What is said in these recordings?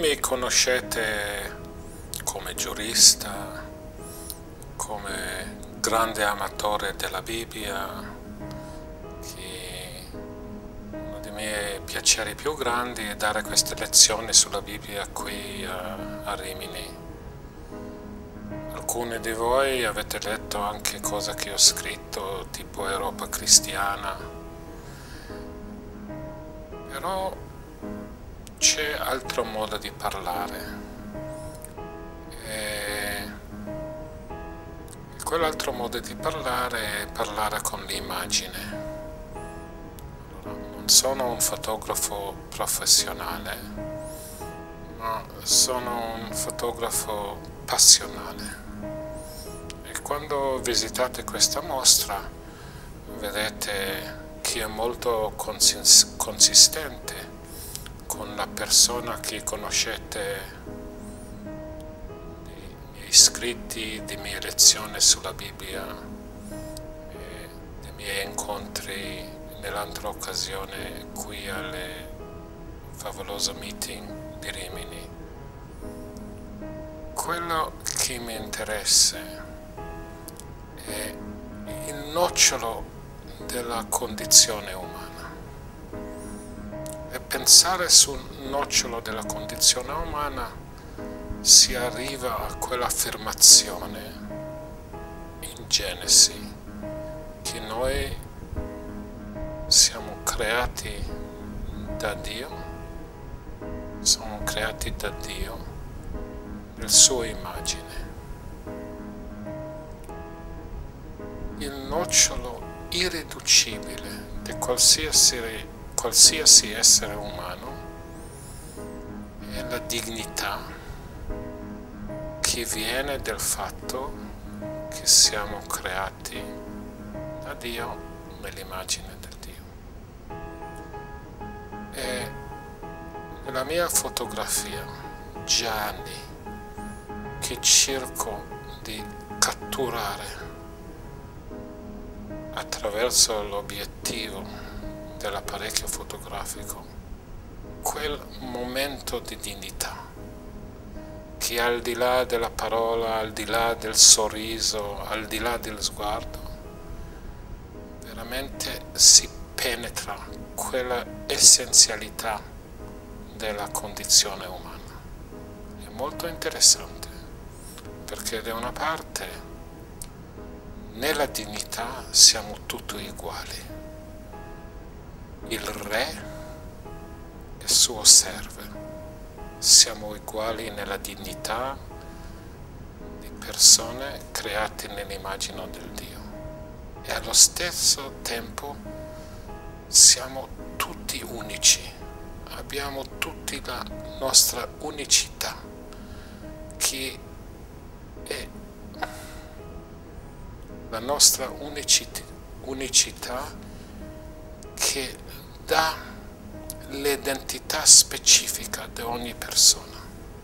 mi conoscete come giurista, come grande amatore della Bibbia, che uno dei miei piaceri più grandi è dare queste lezioni sulla Bibbia qui a Rimini. Alcuni di voi avete letto anche cose che ho scritto, tipo Europa Cristiana, però c'è altro modo di parlare. E quell'altro modo di parlare è parlare con l'immagine. Allora, non sono un fotografo professionale, ma sono un fotografo passionale. E quando visitate questa mostra vedete che è molto consistente con la persona che conoscete, dei miei scritti, di mie lezioni sulla Bibbia, e dei miei incontri nell'altra occasione qui alle favoloso meeting di Rimini. Quello che mi interessa è il nocciolo della condizione umana. E pensare sul nocciolo della condizione umana si arriva a quell'affermazione in Genesi che noi siamo creati da Dio, siamo creati da Dio nel suo immagine. Il nocciolo irriducibile di qualsiasi essere umano è la dignità che viene dal fatto che siamo creati da Dio nell'immagine del Dio. E nella mia fotografia già anni che cerco di catturare attraverso l'obiettivo dell'apparecchio fotografico quel momento di dignità che al di là della parola, al di là del sorriso, al di là del sguardo, veramente si penetra quella essenzialità della condizione umana. È molto interessante perché da una parte nella dignità siamo tutti uguali. Il re e il suo servo. Siamo uguali nella dignità di persone create nell'immagine del Dio. E allo stesso tempo siamo tutti unici. Abbiamo tutti la nostra unicità, che è la nostra unicità che dà l'identità specifica di ogni persona.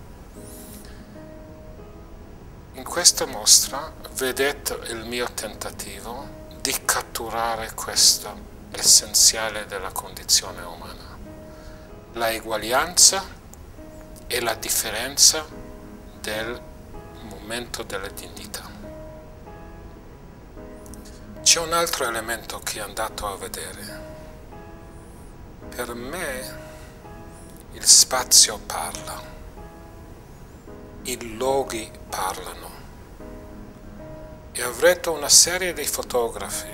In questa mostra vedete il mio tentativo di catturare questo essenziale della condizione umana, la eguaglianza e la differenza del momento della dignità. C'è un altro elemento che è andato a vedere. Per me il spazio parla, i luoghi parlano e avrete una serie di fotografi,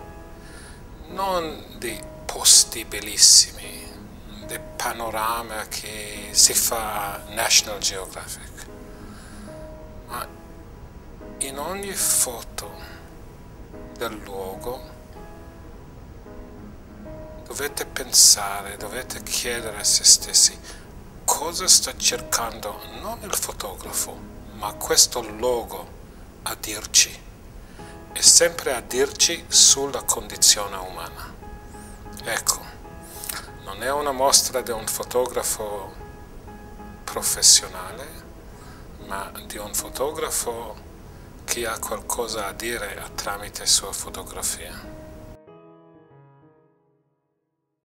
non di posti bellissimi, di panorama che si fa National Geographic, ma in ogni foto del luogo dovete pensare, dovete chiedere a se stessi cosa sta cercando non il fotografo, ma questo luogo a dirci, e sempre a dirci sulla condizione umana. Ecco, non è una mostra di un fotografo professionale, ma di un fotografo che ha qualcosa a dire tramite sua fotografia.